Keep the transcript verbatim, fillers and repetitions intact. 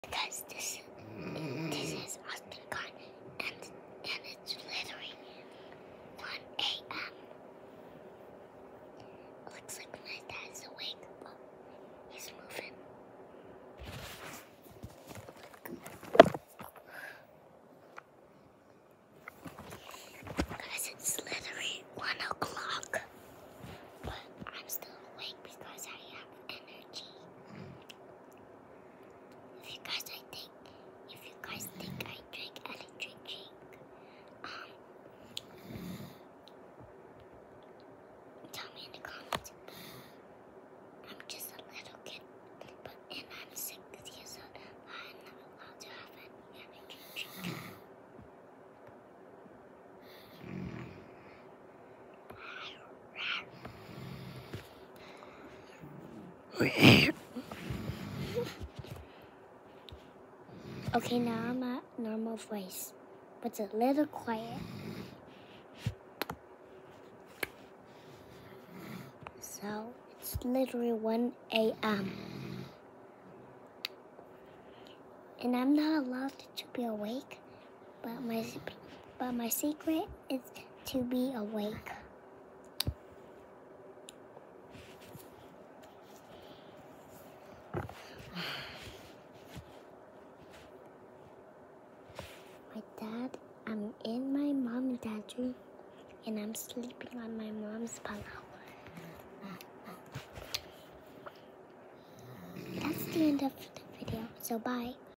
Because this this is Austin Khan, and and it's literally one a m Looks like my dad's awake. Oh, he's moving. Guys, it's literally one o'clock, but I'm still awake because I have energy. If you guys, I think, if you guys think I drink energy drink, um, tell me in the comments. I'm just a little kid, but and I'm six years old. I'm not allowed to have any energy drink. Okay, now I'm at normal voice, but it's a little quiet. So it's literally one a m and I'm not allowed to be awake, but my but my secret is to be awake. My dad, I'm in my mom and dad's room, and I'm sleeping on my mom's pillow. That's the end of the video, so bye.